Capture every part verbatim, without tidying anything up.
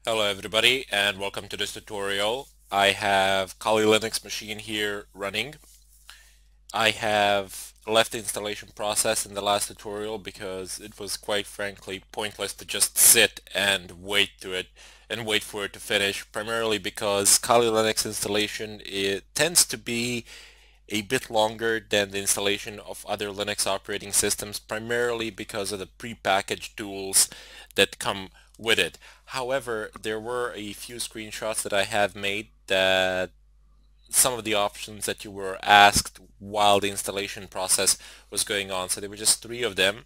Hello everybody and welcome to this tutorial. I have Kali Linux machine here running. I have left the installation process in the last tutorial because it was quite frankly pointless to just sit and wait to it and wait for it to finish, primarily because Kali Linux installation it tends to be a bit longer than the installation of other Linux operating systems, primarily because of the prepackaged tools that come with it. However, there were a few screenshots that I have made that some of the options that you were asked while the installation process was going on. So there were just three of them.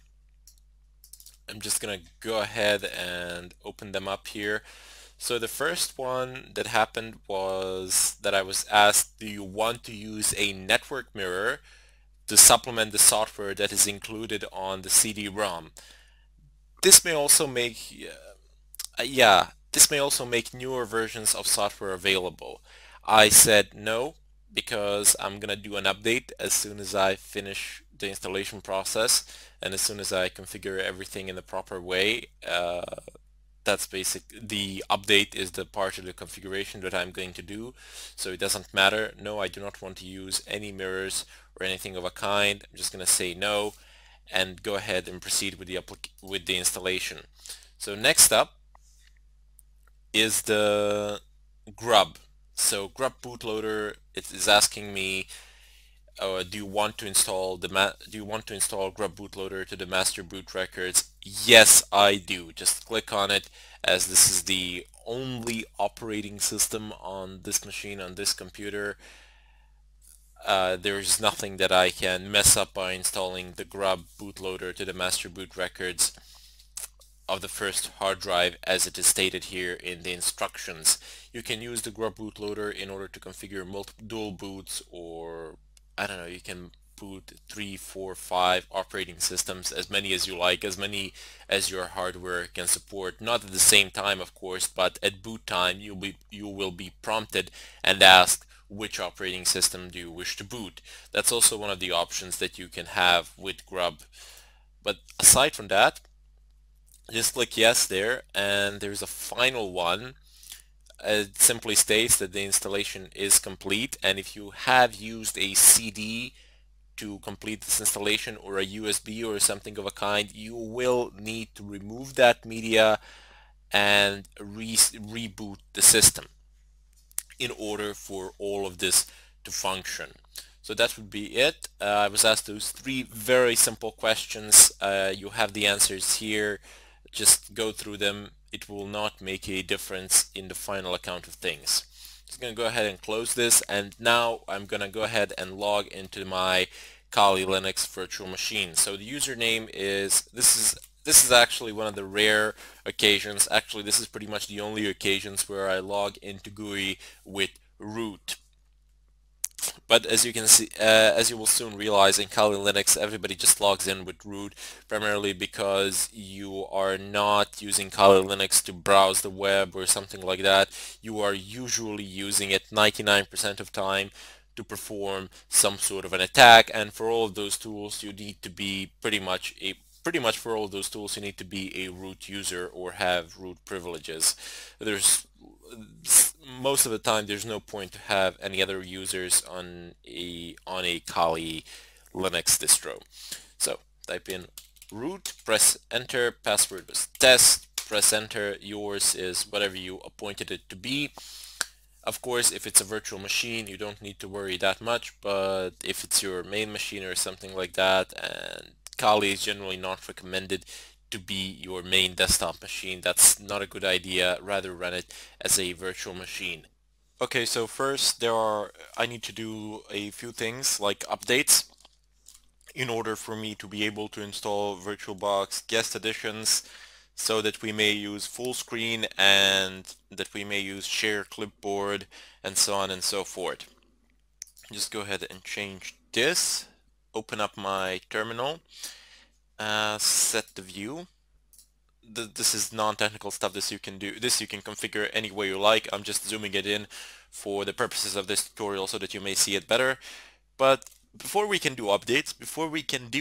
I'm just gonna go ahead and open them up here. So the first one that happened was that I was asked, do you want to use a network mirror to supplement the software that is included on the C D ROM? This may also make, uh, yeah, this may also make newer versions of software available. I said no because I'm gonna do an update as soon as I finish the installation process and as soon as I configure everything in the proper way. Uh, that's basic. The update is the part of the configuration that I'm going to do, so it doesn't matter. No, I do not want to use any mirrors or anything of a kind. I'm just going to say no and go ahead and proceed with the with the installation. So next up is the grub. So grub bootloader, it is asking me, uh, do you want to install the ma do you want to install grub bootloader to the master boot records? Yes, I do. Just click on it, as this is the only operating system on this machine, on this computer. Uh, there's nothing that I can mess up by installing the grub bootloader to the master boot records of the first hard drive, as it is stated here in the instructions. You can use the grub bootloader in order to configure multiple dual boots, or I don't know, you can boot three, four, five operating systems, as many as you like, as many as your hardware can support. Not at the same time, of course, but at boot time you'll be you will be prompted and asked, which operating system do you wish to boot? That's also one of the options that you can have with grub. But aside from that, just click yes there, and there's a final one. It simply states that the installation is complete, and if you have used a C D to complete this installation, or a U S B or something of a kind, you will need to remove that media and re reboot the system in order for all of this to function. So that would be it. Uh, I was asked those three very simple questions. Uh, you have the answers here. Just go through them. It will not make a difference in the final account of things. Just going to go ahead and close this, and now I'm going to go ahead and log into my Kali Linux virtual machine. So the username is, this is this is actually one of the rare occasions, actually this is pretty much the only occasions where I log into G U I with root. But as you can see, uh, as you will soon realize, in Kali Linux everybody just logs in with root, primarily because you are not using Kali Linux to browse the web or something like that. You are usually using it ninety-nine percent of time to perform some sort of an attack, and for all of those tools you need to be pretty much a pretty much for all of those tools you need to be a root user or have root privileges. There's most of the time there's no point to have any other users on a on a Kali Linux distro. So type in root, press enter, password was test, press enter, yours is whatever you appointed it to be. Of course, if it's a virtual machine, you don't need to worry that much, but if it's your main machine or something like that, and Kali is generally not recommended to be your main desktop machine, that's not a good idea. Rather run it as a virtual machine. Okay, so first there are, I need to do a few things like updates in order for me to be able to install VirtualBox guest editions, so that we may use full screen and that we may use share clipboard and so on and so forth. Just go ahead and change this, open up my terminal, uh, set the view. Th this is non-technical stuff. This you can do, this you can configure any way you like. I'm just zooming it in for the purposes of this tutorial so that you may see it better. But before we can do updates, before we can do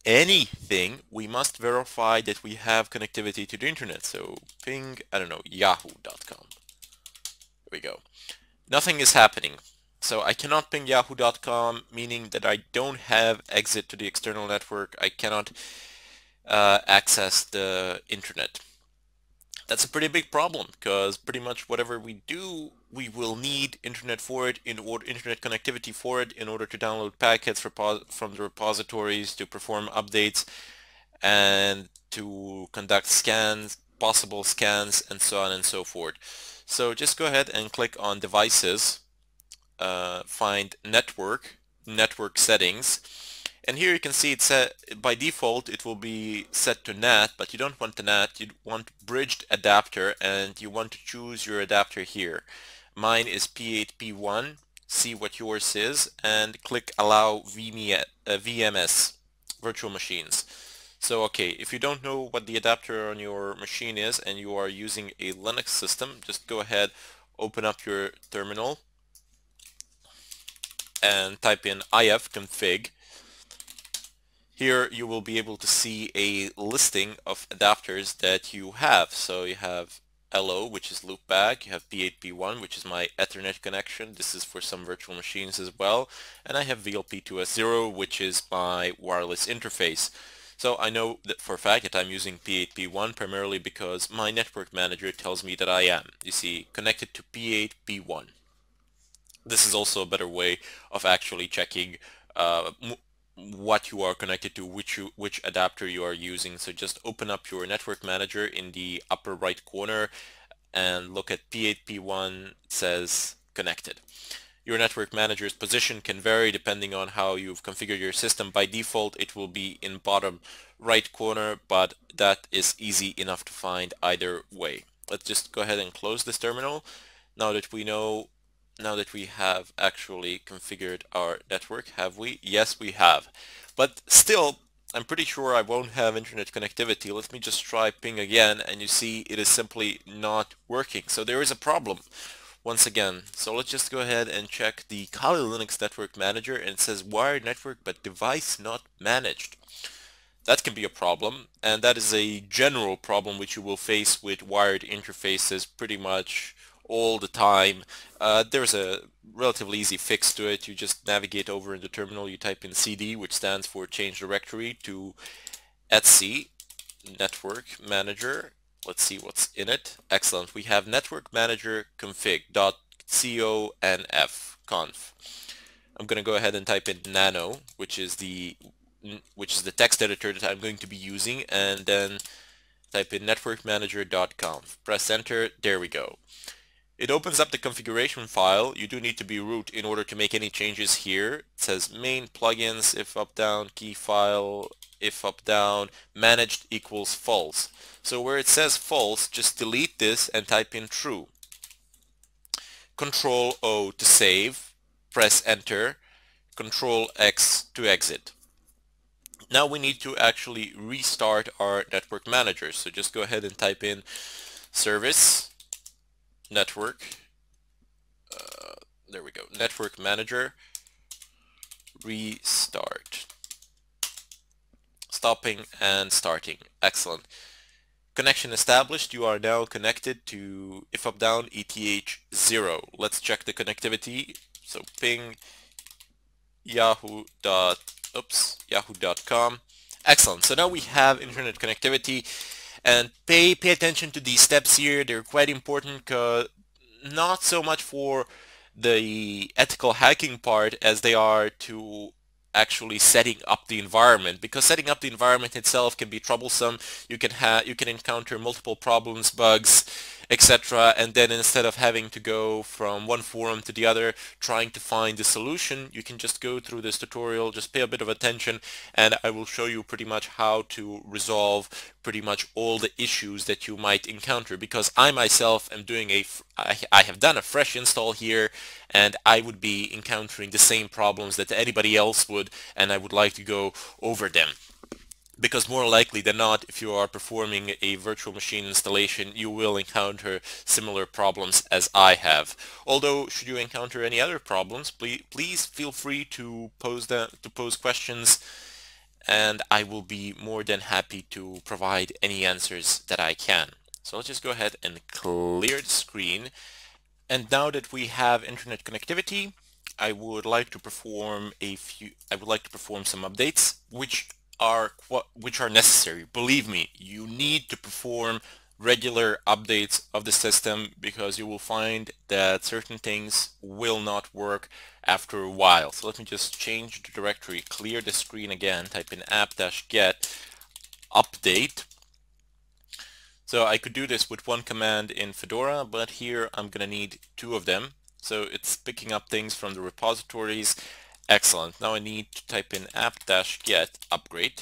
anything, we must verify that we have connectivity to the internet. So ping, I don't know, yahoo dot com. There we go. Nothing is happening. So I cannot ping yahoo dot com, meaning that I don't have exit to the external network. I cannot uh, access the internet. That's a pretty big problem, because pretty much whatever we do, we will need internet for it, in order internet connectivity for it, in order to download packets from the repositories, to perform updates, and to conduct scans, possible scans, and so on and so forth. So just go ahead and click on Devices, uh, find Network, Network Settings, and here you can see it's set by default. It will be set to N A T, but you don't want the N A T. You want bridged adapter, and you want to choose your adapter here. Mine is P eight P one. See what yours is, and click Allow V M S, Virtual Machines. So okay, if you don't know what the adapter on your machine is and you are using a Linux system, just go ahead, open up your terminal, and type in ifconfig. Here you will be able to see a listing of adapters that you have. So you have L O, which is loopback, you have P eight P one, which is my Ethernet connection. This is for some virtual machines as well. And I have V L P two S zero, which is my wireless interface. So I know that for a fact that I'm using P eight P one primarily because my network manager tells me that I am. You see, connected to P eight P one. This is also a better way of actually checking uh, what you are connected to, which you, which adapter you are using. So just open up your network manager in the upper right corner and look at P eight P one. It says connected. Your network manager's position can vary depending on how you've configured your system. By default, it will be in bottom right corner, but that is easy enough to find either way. Let's just go ahead and close this terminal. Now that we know Now that we have actually configured our network, have we? Yes, we have. But still, I'm pretty sure I won't have internet connectivity. Let me just try ping again, and you see it is simply not working. So there is a problem once again. So let's just go ahead and check the Kali Linux Network Manager, and it says wired network but device not managed. That can be a problem, and that is a general problem which you will face with wired interfaces pretty much all the time. Uh, there's a relatively easy fix to it. You just navigate over in the terminal, you type in C D, which stands for change directory, to etc network manager. Let's see what's in it. Excellent. We have network manager config dot conf conf. I'm going to go ahead and type in nano, which is the which is the text editor that I'm going to be using, and then type in network manager dot conf. Press enter. There we go. It opens up the configuration file. You do need to be root in order to make any changes here. It says main plugins, if up down, key file, if up down, managed equals false. So where it says false, just delete this and type in true. Control O to save, press enter, Control X to exit. Now we need to actually restart our network manager. So just go ahead and type in service network, uh, there we go, network manager, restart, stopping and starting. Excellent. Connection established. You are now connected to if up down E T H zero. Let's check the connectivity. So ping yahoo dot oops yahoo dot com. Excellent. So now we have internet connectivity. And pay pay attention to these steps here. They're quite important, because not so much for the ethical hacking part as they are to actually setting up the environment, because setting up the environment itself can be troublesome. You can have you can encounter multiple problems, bugs, et cetera. And then instead of having to go from one forum to the other trying to find the solution, you can just go through this tutorial, just pay a bit of attention, and I will show you pretty much how to resolve pretty much all the issues that you might encounter, because I myself am doing a I, I have done a fresh install here, and I would be encountering the same problems that anybody else would, and I would like to go over them. Because more likely than not, if you are performing a virtual machine installation, you will encounter similar problems as I have. Although, should you encounter any other problems, please, please feel free to pose, the, to pose questions and I will be more than happy to provide any answers that I can. So let's just go ahead and clear the screen. And now that we have internet connectivity, I would like to perform a few I would like to perform some updates which are which are necessary. Believe me, you need to perform regular updates of the system because you will find that certain things will not work after a while. So let me just change the directory, clear the screen again, type in app-get update. So I could do this with one command in Fedora, but here I'm going to need two of them. So it's picking up things from the repositories. Excellent. Now I need to type in app-get upgrade.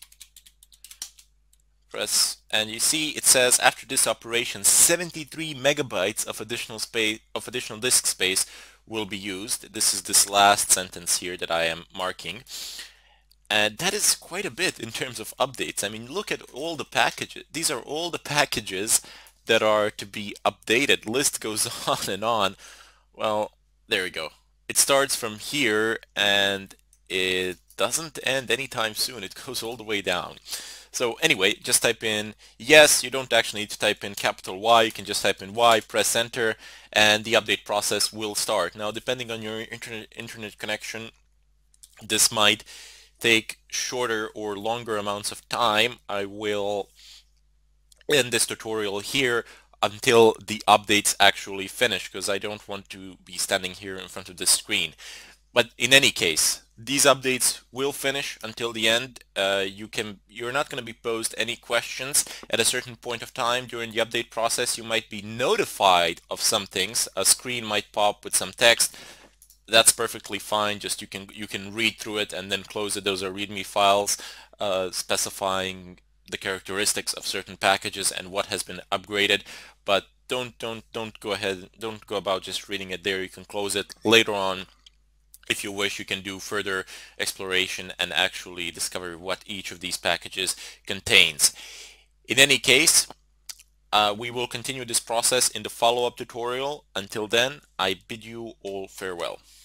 Press, and you see it says after this operation seventy-three megabytes of additional space of additional disk space will be used. This is this last sentence here that I am marking. And that is quite a bit in terms of updates. I mean, look at all the packages. These are all the packages that are to be updated. List goes on and on. Well, there we go. It starts from here and it doesn't end anytime soon. It goes all the way down. So anyway, just type in yes. You don't actually need to type in capital Y. You can just type in Y, press enter, and the update process will start. Now, depending on your internet internet connection, this might take shorter or longer amounts of time. I will end this tutorial here until the updates actually finish because I don't want to be standing here in front of the screen. But in any case, these updates will finish until the end. Uh, you can, you're not going to be posed any questions at a certain point of time during the update process. You might be notified of some things. A screen might pop with some text. That's perfectly fine. Just you can you can read through it and then close it. Those are README files uh, specifying the characteristics of certain packages and what has been upgraded. But don't don't don't go ahead. Don't go about just reading it there. You can close it later on. If you wish, you can do further exploration and actually discover what each of these packages contains. In any case, uh, we will continue this process in the follow-up tutorial. Until then, I bid you all farewell.